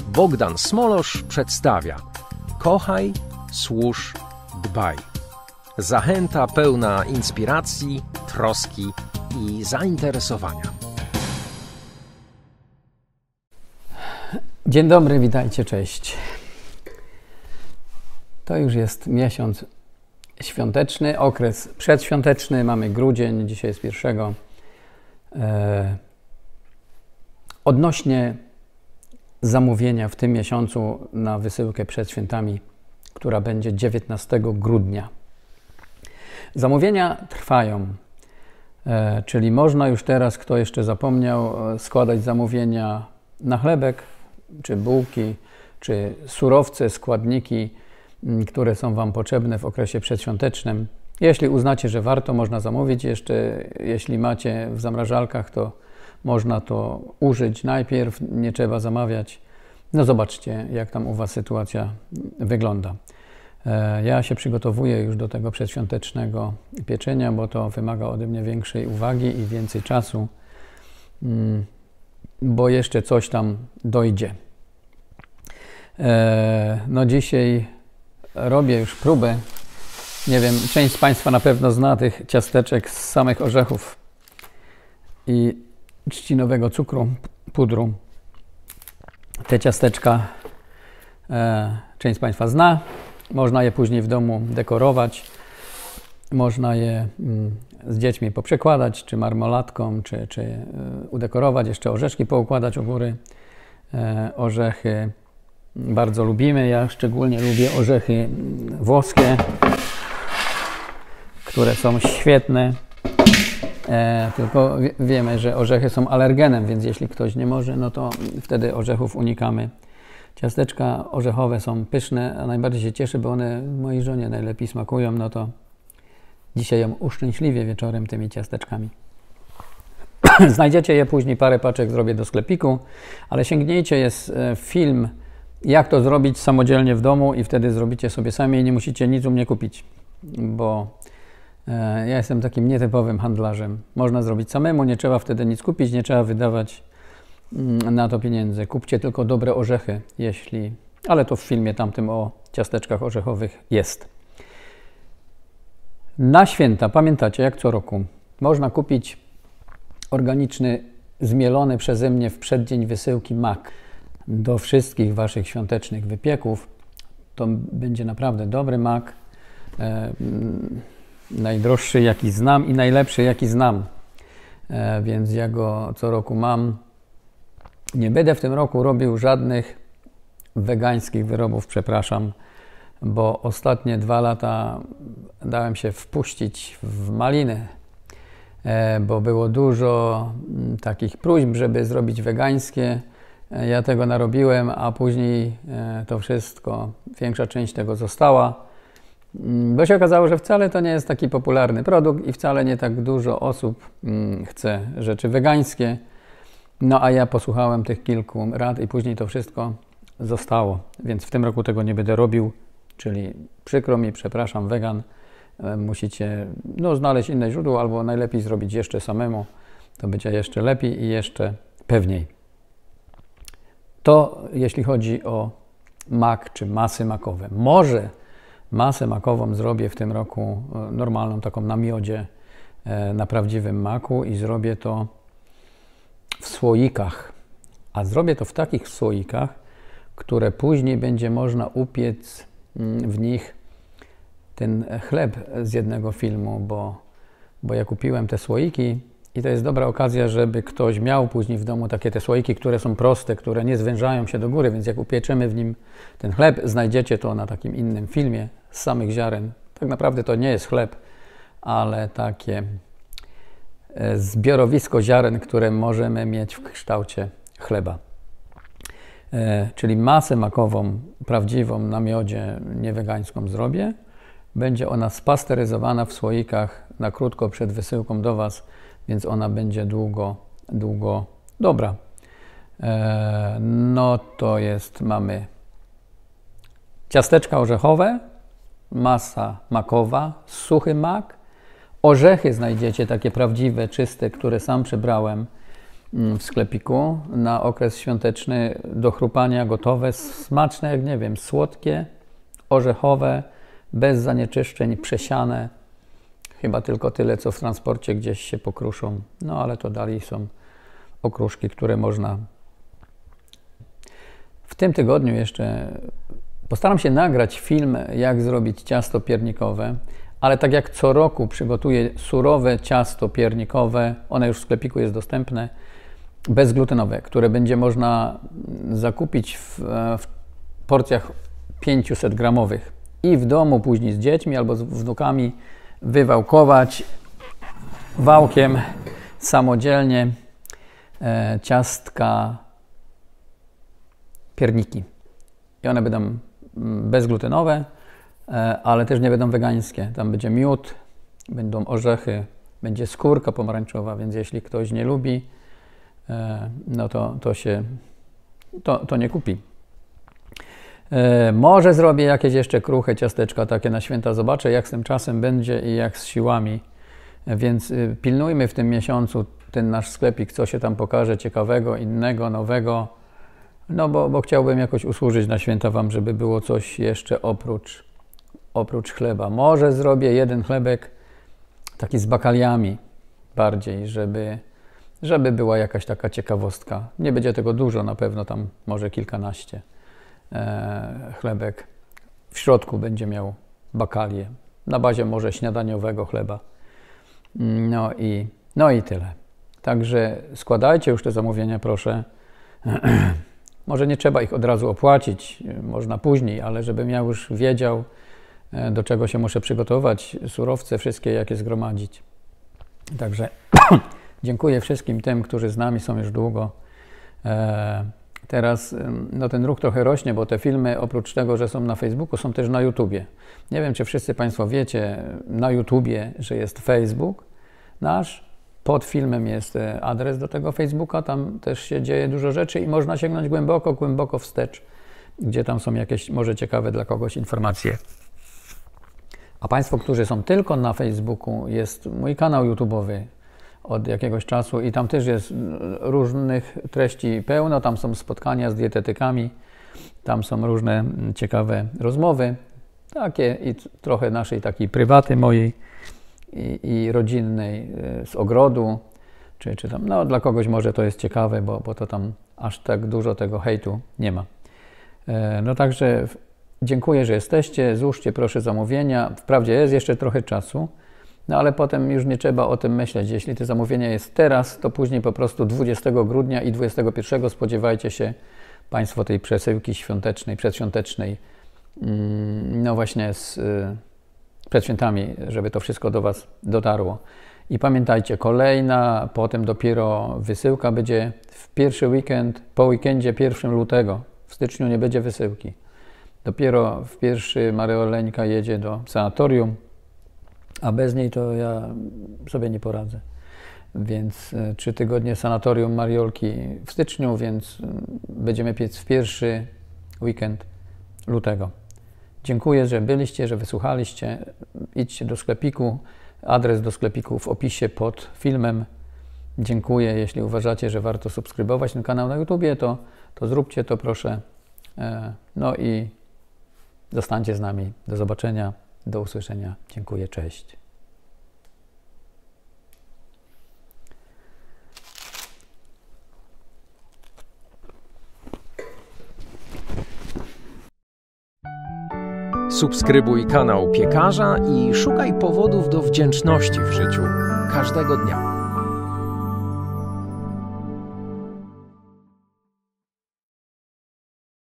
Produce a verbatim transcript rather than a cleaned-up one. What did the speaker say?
Bogdan Smolosz przedstawia Kochaj, służ, dbaj. Zachęta pełna inspiracji, troski i zainteresowania. Dzień dobry, witajcie, cześć. To już jest miesiąc świąteczny, okres przedświąteczny, mamy grudzień, dzisiaj jest pierwszego. E, odnośnie zamówienia w tym miesiącu na wysyłkę przed świętami, która będzie dziewiętnastego grudnia. Zamówienia trwają, e, czyli można już teraz, kto jeszcze zapomniał, składać zamówienia na chlebek, czy bułki, czy surowce, składniki, które są Wam potrzebne w okresie przedświątecznym. Jeśli uznacie, że warto, można zamówić jeszcze. Jeśli macie w zamrażalkach, to można to użyć najpierw, nie trzeba zamawiać. No zobaczcie, jak tam u Was sytuacja wygląda. Ja się przygotowuję już do tego przedświątecznego pieczenia, bo to wymaga ode mnie większej uwagi i więcej czasu, bo jeszcze coś tam dojdzie. No dzisiaj robię już próbę. Nie wiem, część z Państwa na pewno zna tych ciasteczek z samych orzechów i trzcinowego cukru, pudru. Te ciasteczka e, część z Państwa zna. Można je później w domu dekorować. Można je mm, z dziećmi poprzekładać, czy marmolatką, czy, czy e, udekorować. Jeszcze orzeszki poukładać u góry. E, orzechy bardzo lubimy. Ja szczególnie lubię orzechy włoskie, które są świetne. E, tylko wie, wiemy, że orzechy są alergenem, więc jeśli ktoś nie może, no to wtedy orzechów unikamy. Ciasteczka orzechowe są pyszne, a najbardziej się cieszę, bo one mojej żonie najlepiej smakują. No to dzisiaj ją uszczęśliwię wieczorem tymi ciasteczkami. Znajdziecie je później, parę paczek zrobię do sklepiku, ale sięgnijcie, jest film, jak to zrobić samodzielnie w domu i wtedy zrobicie sobie sami i nie musicie nic u mnie kupić, bo e, ja jestem takim nietypowym handlarzem. Można zrobić samemu, nie trzeba wtedy nic kupić, nie trzeba wydawać mm, na to pieniędzy. Kupcie tylko dobre orzechy, jeśli... Ale to w filmie tamtym o ciasteczkach orzechowych jest. Na święta, pamiętacie, jak co roku, można kupić organiczny, zmielony przeze mnie w przeddzień wysyłki mak do wszystkich Waszych świątecznych wypieków. To będzie naprawdę dobry mak, e, najdroższy jaki znam i najlepszy jaki znam, e, więc ja go co roku mam. Nie będę w tym roku robił żadnych wegańskich wyrobów, przepraszam, bo ostatnie dwa lata dałem się wpuścić w maliny, e, bo było dużo m, takich próśb, żeby zrobić wegańskie. Ja tego narobiłem, a później to wszystko, większa część tego została, bo się okazało, że wcale to nie jest taki popularny produkt i wcale nie tak dużo osób chce rzeczy wegańskie. No a ja posłuchałem tych kilku rad i później to wszystko zostało, więc w tym roku tego nie będę robił, czyli przykro mi, przepraszam, wegan, musicie no, znaleźć inne źródło albo najlepiej zrobić jeszcze samemu, to będzie jeszcze lepiej i jeszcze pewniej. To jeśli chodzi o mak czy masy makowe. Może masę makową zrobię w tym roku normalną, taką na miodzie, na prawdziwym maku i zrobię to w słoikach. A zrobię to w takich słoikach, które później będzie można upiec w nich ten chleb z jednego filmu, bo, bo ja kupiłem te słoiki. I to jest dobra okazja, żeby ktoś miał później w domu takie te słoiki, które są proste, które nie zwężają się do góry, więc jak upieczemy w nim ten chleb, znajdziecie to na takim innym filmie z samych ziaren. Tak naprawdę to nie jest chleb, ale takie zbiorowisko ziaren, które możemy mieć w kształcie chleba. E, czyli masę makową, prawdziwą, na miodzie, nie wegańską zrobię. Będzie ona spasteryzowana w słoikach na krótko przed wysyłką do Was, więc ona będzie długo, długo dobra. E, no to jest, mamy ciasteczka orzechowe, masa makowa, suchy mak, orzechy znajdziecie takie prawdziwe, czyste, które sam przybrałem w sklepiku na okres świąteczny do chrupania, gotowe, smaczne, jak nie wiem, słodkie, orzechowe, bez zanieczyszczeń, przesiane. Chyba tylko tyle, co w transporcie gdzieś się pokruszą. No ale to dalej są okruszki, które można. W tym tygodniu jeszcze postaram się nagrać film, jak zrobić ciasto piernikowe, ale tak jak co roku przygotuję surowe ciasto piernikowe, one już w sklepiku jest dostępne, bezglutenowe, które będzie można zakupić w, w porcjach pięćset gramowych i w domu później z dziećmi albo z wnukami wywałkować wałkiem samodzielnie e, ciastka pierniki. I one będą bezglutenowe, e, ale też nie będą wegańskie. Tam będzie miód, będą orzechy, będzie skórka pomarańczowa, więc jeśli ktoś nie lubi, e, no to, to się to, to nie kupi. E, może zrobię jakieś jeszcze kruche ciasteczka takie na święta. Zobaczę, jak z tym czasem będzie i jak z siłami. E, więc e, pilnujmy w tym miesiącu ten nasz sklepik, co się tam pokaże ciekawego, innego, nowego. No bo, bo chciałbym jakoś usłużyć na święta Wam, żeby było coś jeszcze oprócz, oprócz chleba. Może zrobię jeden chlebek taki z bakaliami bardziej, żeby, żeby była jakaś taka ciekawostka. Nie będzie tego dużo, na pewno tam może kilkanaście. E, chlebek. W środku będzie miał bakalię. Na bazie może śniadaniowego chleba. No i, no i tyle. Także składajcie już te zamówienia, proszę. Może nie trzeba ich od razu opłacić, można później, ale żebym ja już wiedział, do czego się muszę przygotować, surowce wszystkie, jakie zgromadzić. Także dziękuję wszystkim tym, którzy z nami są już długo. E, teraz no, ten ruch trochę rośnie, bo te filmy oprócz tego, że są na Facebooku, są też na YouTubie. Nie wiem, czy wszyscy Państwo wiecie na YouTubie, że jest Facebook nasz. Pod filmem jest adres do tego Facebooka, tam też się dzieje dużo rzeczy i można sięgnąć głęboko, głęboko wstecz, gdzie tam są jakieś może ciekawe dla kogoś informacje. A Państwo, którzy są tylko na Facebooku, jest mój kanał YouTube'owy od jakiegoś czasu i tam też jest różnych treści pełno, tam są spotkania z dietetykami, tam są różne ciekawe rozmowy, takie i trochę naszej takiej prywaty mojej i, i rodzinnej z ogrodu, czy, czy tam, no dla kogoś może to jest ciekawe, bo, bo to tam aż tak dużo tego hejtu nie ma. No także dziękuję, że jesteście, złóżcie proszę zamówienia, wprawdzie jest jeszcze trochę czasu, no ale potem już nie trzeba o tym myśleć. Jeśli te zamówienia jest teraz, to później po prostu dwudziestego grudnia i dwudziestego pierwszego spodziewajcie się Państwo tej przesyłki świątecznej, przedświątecznej, no właśnie z, przed świętami, żeby to wszystko do Was dotarło. I pamiętajcie, kolejna, potem dopiero wysyłka będzie w pierwszy weekend, po weekendzie pierwszego lutego. W styczniu nie będzie wysyłki. Dopiero w pierwszy Marioleńka jedzie do sanatorium, a bez niej to ja sobie nie poradzę. Więc trzy tygodnie sanatorium Mariolki w styczniu, więc będziemy piec w pierwszy weekend lutego. Dziękuję, że byliście, że wysłuchaliście. Idźcie do sklepiku. Adres do sklepiku w opisie pod filmem. Dziękuję. Jeśli uważacie, że warto subskrybować ten kanał na YouTubie, to, to zróbcie to proszę. No i zostańcie z nami. Do zobaczenia. Do usłyszenia. Dziękuję. Cześć. Subskrybuj kanał Piekarza i szukaj powodów do wdzięczności w życiu każdego dnia.